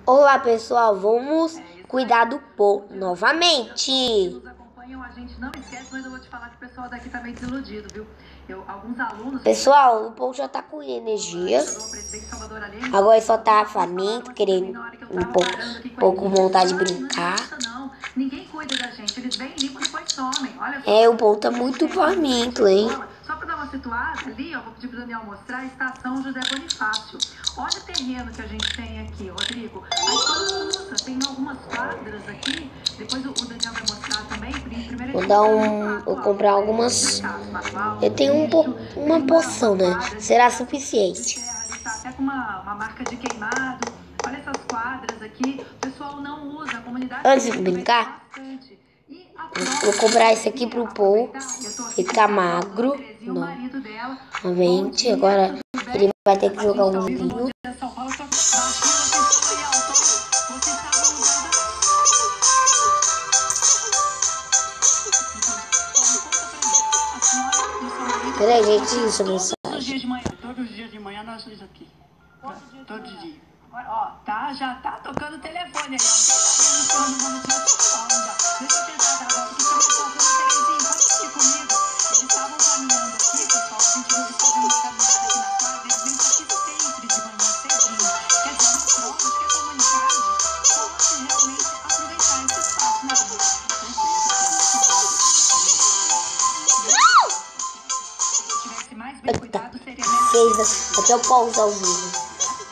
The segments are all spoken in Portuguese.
Olá pessoal, vamos cuidar do Paul novamente. Nos acompanham, a gente não esquece, mas eu vou te falar que o pessoal daqui tá meio desiludido, viu? Alguns alunos... Pessoal, o Paul já tá com energia. Agora só tá faminto, querendo um pouco com vontade de brincar. Ninguém cuida da gente, eles vêm, limpam e depois somem. O Paul tá muito faminto, hein? Só pra dar uma situada, ali, ó, vou pedir pro Daniel mostrar a estação José Bonifácio. Olha o terreno que a gente tem aqui, Rodrigo. A escola usa, tem algumas quadras aqui. Depois o Daniel vai mostrar também. Vou comprar algumas. Eu tenho uma poção, né? Será suficiente. Ali tá até com uma marca de queimado. Olha essas quadras aqui. O pessoal não usa, a comunidade... Antes de brincar, vou comprar esse aqui pro Paul ficar magro novamente. Agora ele vai ter que jogar um vinho. Peraí, gente, isso é mensagem. Todos os dias de manhã nós estamos aqui. Todos os dias. Ó, tá, já tá tocando o telefone aí. Alguém tá vendo quando vamos tirar São Paulo já. Deixa eu tentar dar agora, porque também tá fazendo Terezinha, pode assistir comigo. Eles estavam caminhando aqui, pessoal. A gente não está fazendo uma caminhada aqui na quadra. Eles vêm aqui sempre de manhã, cedinho. Quer dizer, uma prova de que a comunidade pode realmente aproveitar esse espaço na vida. Até eu pauso ao vivo.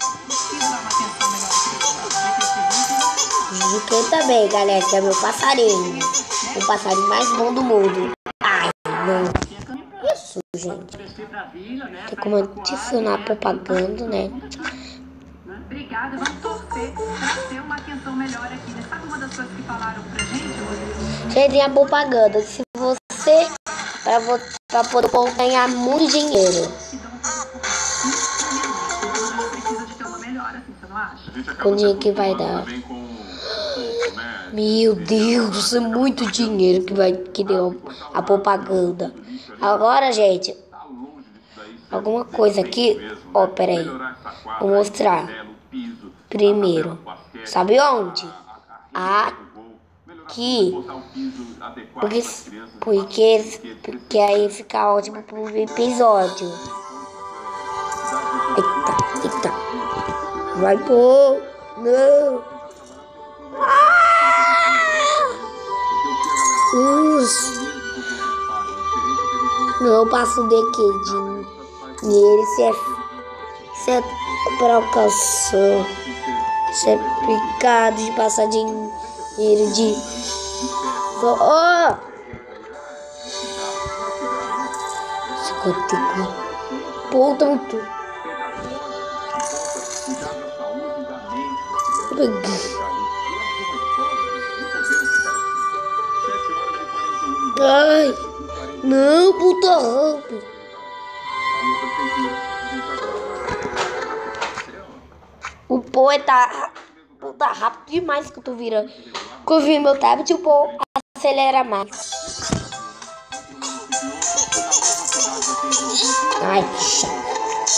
De quem também, galera, que é meu passarinho. O passarinho mais bom do mundo. Ai, não. Isso, gente. Tem como adicionar propaganda, né? Obrigada, vamos torcer pra ter uma atenção melhor aqui. Sabe uma das coisas que falaram pra gente? Gente, tem a propaganda. Se você, pra poder ganhar muito dinheiro. Quanto que vai dar? Meu Deus, é muito dinheiro que deu a propaganda. Agora, gente, alguma coisa aqui. Ó, peraí. Vou mostrar. Primeiro. Sabe onde? Aqui. Porque aí fica ótimo pro episódio. Eita. Vai, pô. Não. Não passo de quedinho. Nele se é provocação. Se é picado de passar dinheiro de. Oh! 54. Puta, muito. Ai, não, puta rampa. O Paul tá rápido demais que eu tô virando. Quando eu vi meu tablet, o Paul acelera mais. Ai, que chato.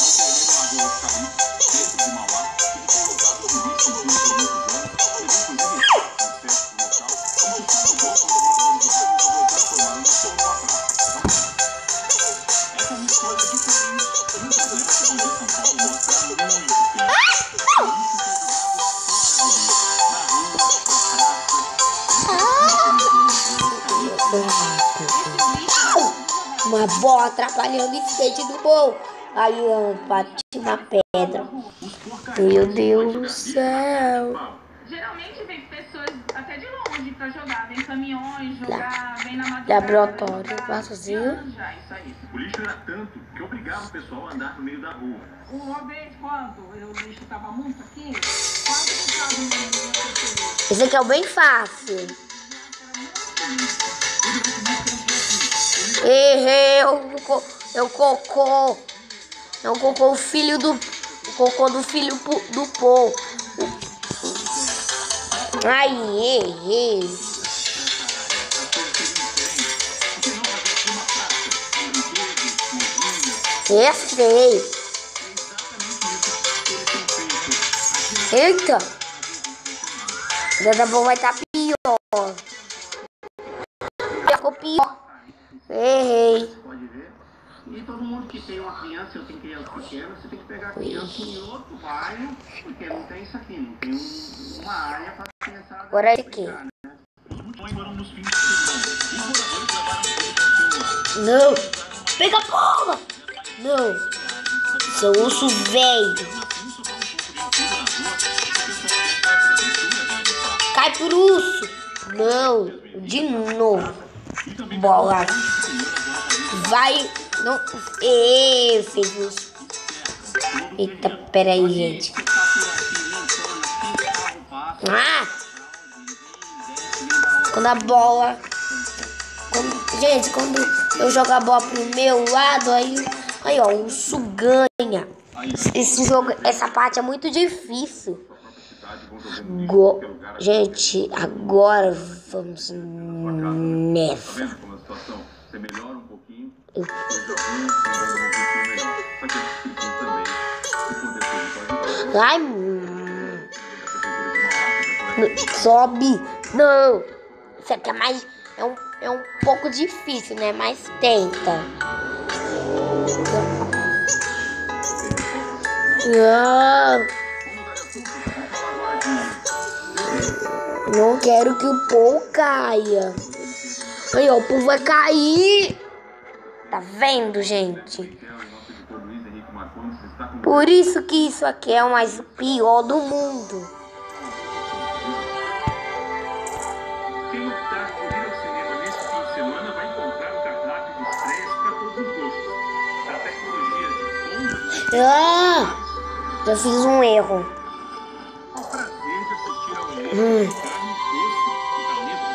Uma bola atrapalhando o skate do Paul. Aí eu bati na pedra. Meu Deus do céu. Geralmente vem pessoas até de longe pra jogar. Vem caminhões jogar, vem na madrugada. Laboratório, passozinho. O lixo era tanto que obrigava o pessoal a andar no meio da rua. Uma vez, quando o lixo tava muito aqui, quase que tava no meio do Esse aqui é o bem fácil. Eu cocô. É o cocô, o filho do... O cocô do filho do Paul. Ai, errei. Acertei. Eita! Dessa boa vai estar pior. Ficou pior. Errei. Pode ver. E todo mundo que tem uma criança, eu tenho criança pequena, você tem que pegar a criança em outro bairro, porque não tem isso aqui, não tem uma área para criançada. Agora é esse aqui. Não. Pega a bola. Não. Seu urso velho. Cai pro urso. Não. De novo. Bola. Vai. Não. Fez urso. Eita, peraí, gente. Quando a bola... Gente, quando eu jogo a bola pro meu lado, aí ó, o urso ganha. Esse jogo, essa parte é muito difícil. Gente, agora vamos nessa. Ai, sobe. Não. Isso aqui é mais... É um pouco difícil, né? Mas tenta. Não quero que o Paul caia. Aí, ó, o Paul vai cair. Tá vendo, gente? Por isso que isso aqui é o mais pior do mundo. Quem optar por ir ao cinema neste fim de semana vai encontrar um cardápio de estreias para todos os gostos. Da tecnologia de ponta. Já fiz um erro. O prazer de assistir ao elenco de carne, gosto e talento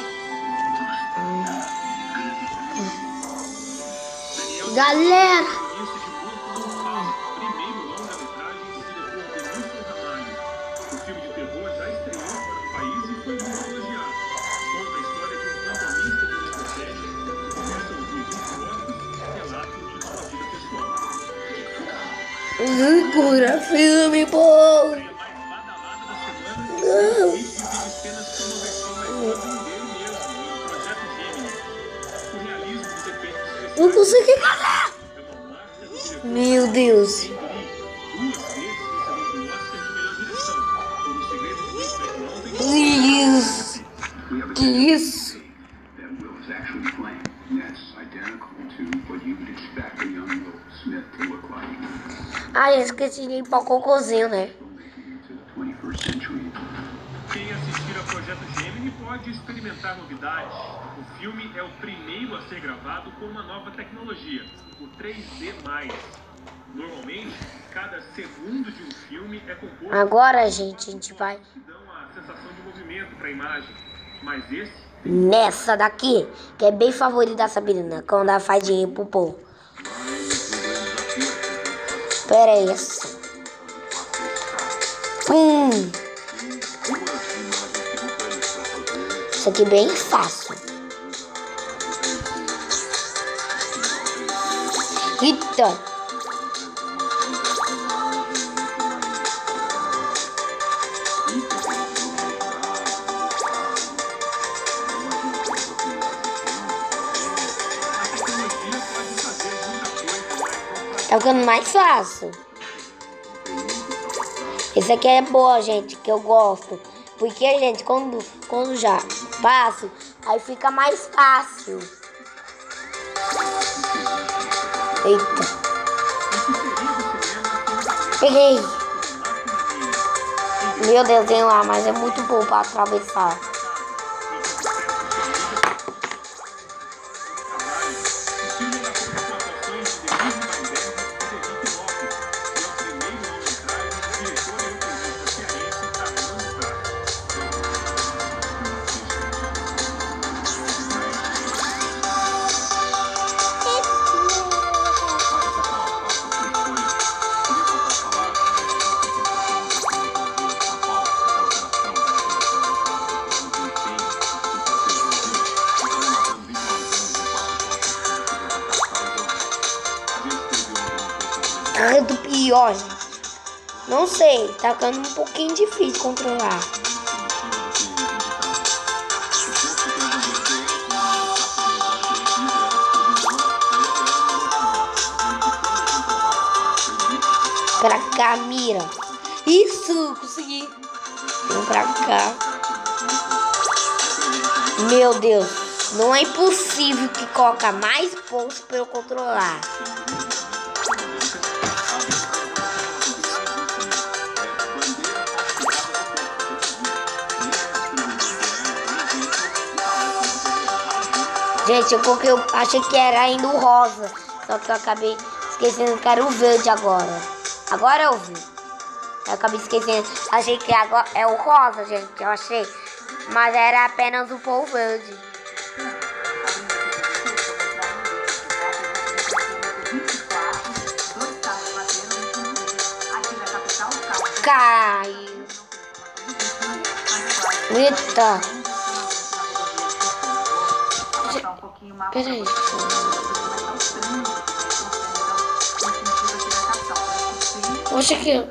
que sobra. Galera! Isso de Porto não fala. Primeiro longa-metragem do diretor Vinícius Ramalho. O filme de terror já estreou para o país e foi muito elogiado. Conta a história de um plantonista de uma estratégia que começa a ouvir fotos e relatos de sua vida pessoal. Cura filme, pô! A mais badalada da semana é o vídeo de cenas com uma versão melhor dele mesmo, no Projeto Gemini. O realismo dos efeitos especiais Não consegui ganhar! é uma marca do diretor. Meu Deus! Duas vezes recebeu o Oscar de melhor direção. Por O Segredo de Moonlight Que isso? Que isso? that Will is actually playing. That's identical to what you would expect a young Will Smith to look like. Ai, eu esqueci de limpar o cocôzinho, né? To the 21st century. Quem assistir ao Projeto Gemini pode experimentar novidades. O filme é o primeiro a ser gravado com uma nova tecnologia, o 3D+. Normalmente, cada segundo de um filme é composto Agora, gente, a gente vai que dão a sensação de movimento para a imagem. Mas esse nessa daqui, que é bem favorita da Sabrina, quando ela faz dinheiro pro povo. Pera aí. Isso aqui é bem fácil. Eita. Tá ficando mais fácil. Esse aqui é boa, gente, que eu gosto. Porque, gente, quando já passo, aí fica mais fácil. Eita. Peguei. Meu Deus, tem lá, mas é muito bom pra atravessar. Tá do pior, gente. Não sei, tá ficando um pouquinho difícil controlar. pra cá, mira. Isso, consegui. Vem pra cá. Meu Deus, não é impossível que coloque mais pontos pra eu controlar. Gente, eu achei que era ainda o rosa. Só que eu acabei esquecendo que era o verde agora. Agora eu vi. Eu acabei esquecendo. Achei que agora é o rosa, gente. Eu achei. Mas era apenas o povo verde. Caiu. Eita. Peraí. Oxe, que...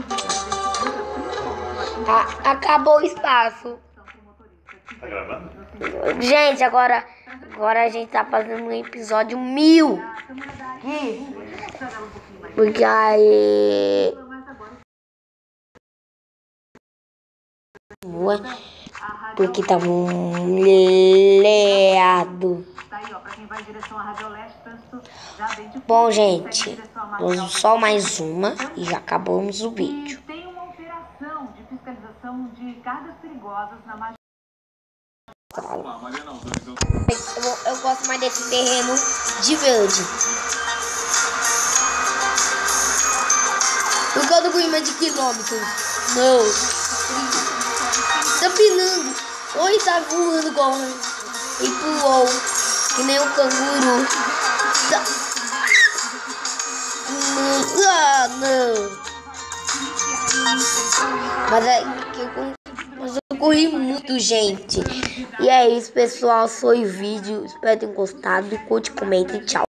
acabou o espaço. Tá gravando? Gente, agora a gente tá fazendo um episódio 1000. Porque aí... Porque tava um leado. Bom, gente, só mais uma e já acabamos o vídeo. Tem uma operação de fiscalização de cargas perigosas na margem. Eu gosto mais desse terreno de verde. Eu gosto do clima de quilômetros. Não. Tá pinando. Oi, tá voando igual. E pulou. Que nem um canguru. Tá. Ah, não. Mas eu corri muito, gente. E é isso, pessoal. Foi o vídeo. Espero que tenham gostado. Curte, comenta e tchau.